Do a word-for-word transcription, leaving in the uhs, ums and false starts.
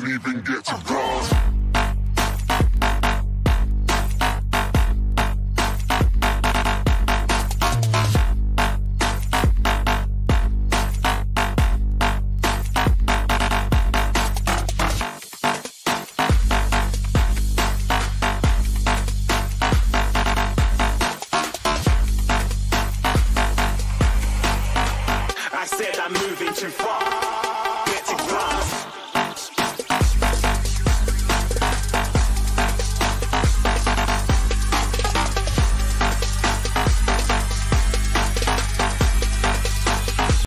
even get to cross. I said I'm moving too far.